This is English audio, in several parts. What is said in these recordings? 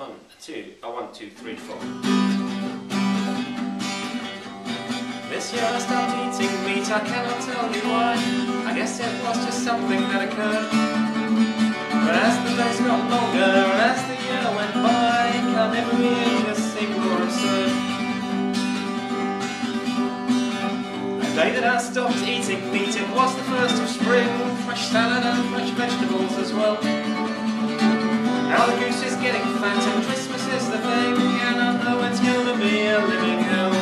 One, two, three, four. This year I started eating meat, I cannot tell you why. I guess it was just something that occurred. But as the days got longer and as the year went by, carnivore just seemed more absurd. The day that I stopped eating meat, it was the 1st of spring. Fresh salad and fresh vegetables as well. Now the goose is getting fat and Christmas is the thing, and I know it's gonna be a living hell.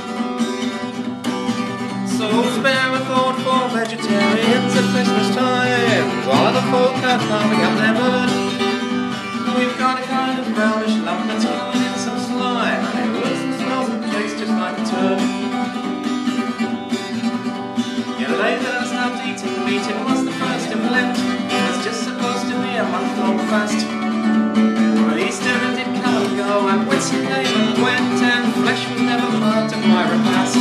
So spare a thought for vegetarians at Christmas time, while other folk are carving up their bird. We've got a kind of brownish lump that's covered in some slime, and it looks and smells and tastes just like a turd. Yeah, the day that I stopped eating meat, it was the 1st of Lent. It's just supposed to be a month-long fast. But Easter did come and go, and Whitsun came and went, and flesh was never part of my repast.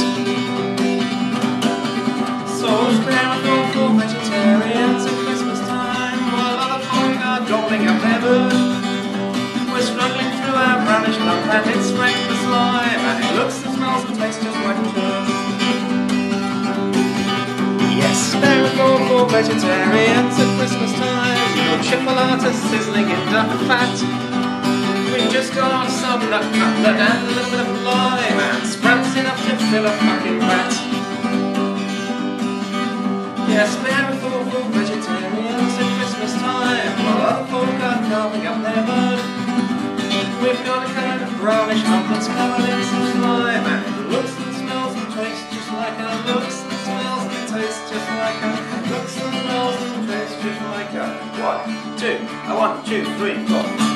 So spare a thought for vegetarians at Christmas time, while other folk are gobbling up their bird. We're struggling through our brownish lump, and it's strength for slime, and it looks and smells and tastes just like a turd. Yes, spare a thought for vegetarians at Christmas time, no chipolata sizzling in duck fat. We've just got some nut cutlet and a little bit of lime, and sprouts enough to fill a fucking vat. Yeah, spare a thought for vegetarians at Christmas time, while other folk are carving up their bird. We've got a kind of brownish lump that's covered in some slime, and it looks and smells and tastes just like a, looks and smells and tastes just like a, looks and smells and tastes just like a. 1, 2, 3, 4.